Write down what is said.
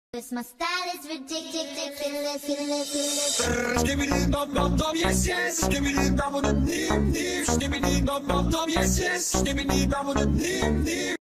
'Cause my style is ridiculous. Skibidi dum dum dum, yes yes. Skibidi dum dum dim dim. Skibidi dum dum dum, yes yes. Skibidi dum dum dim dim.